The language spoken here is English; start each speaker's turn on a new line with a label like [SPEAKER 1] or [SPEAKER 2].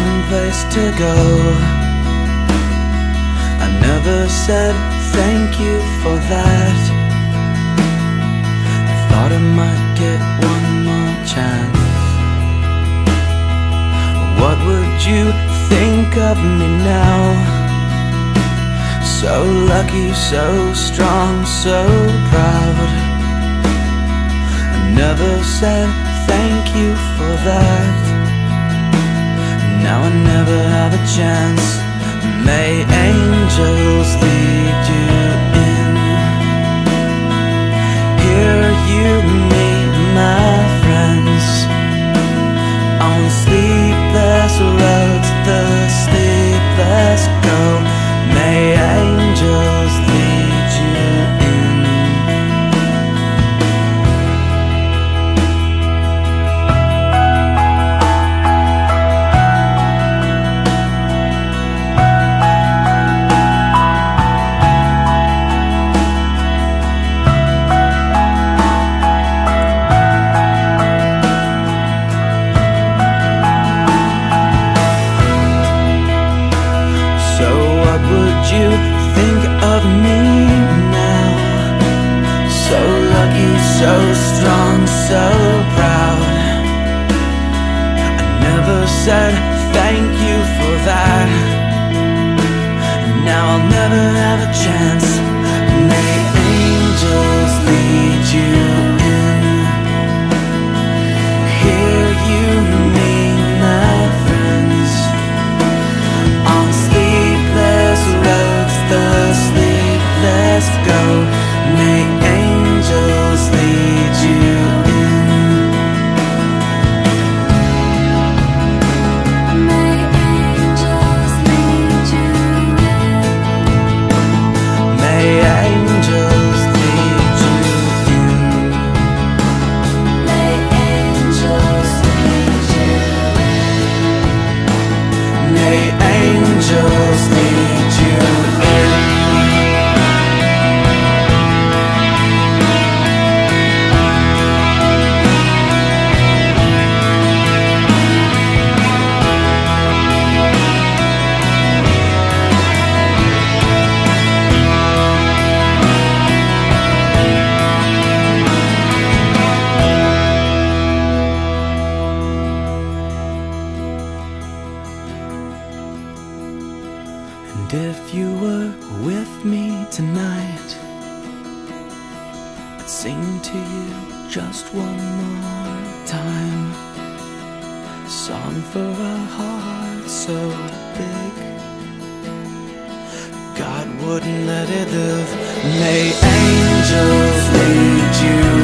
[SPEAKER 1] someplace to go. I never said thank you for that. I thought I might get one more chance. What would you think of me now? So lucky, so strong, so proud. I never said thank you for that. Now I never have a chance. May angels lead you in. Here you meet my friends on the sleepless roads, the sleepless go. May angels lead you in. You think of me now? So lucky, so strong, so proud. I never said thank you for that. Now I'll never have a chance. May angels lead you in. Here you meet my friends on sleepless roads, the sleepless go. May angels lead you in.
[SPEAKER 2] May angels lead you in.
[SPEAKER 1] May angels lead you in.
[SPEAKER 2] May angels lead you in.
[SPEAKER 1] May angels lead you in. And if you were with me tonight, I'd sing to you just one more time. A song for a heart so big God wouldn't let it live. May angels lead you